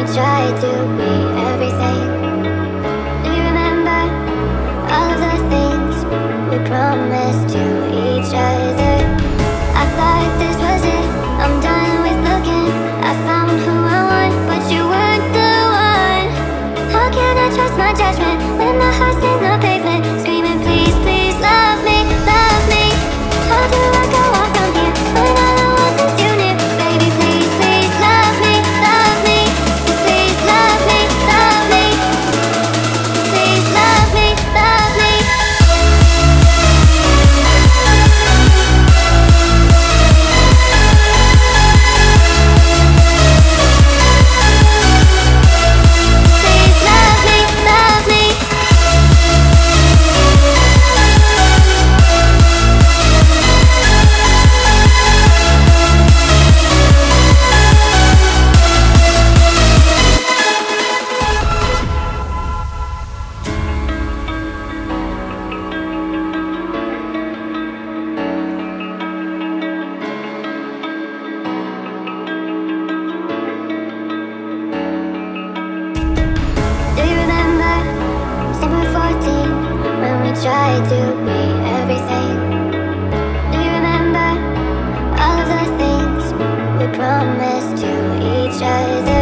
tried to be everything. Do you remember all of the things we promised to each other? I thought this was it, I'm done with looking. I found who I want, but you weren't the one. How can I trust my judgment when my heart's in the pavement, screaming please, please love me, love me. How do I go on from here when all I want is you near? Baby, please, please love me, love me. Please love me, love me. Please love me, love me. Please love me, love me. Do you remember summer 14 when we tried to be everything? Do you remember all of the things we promised to each other?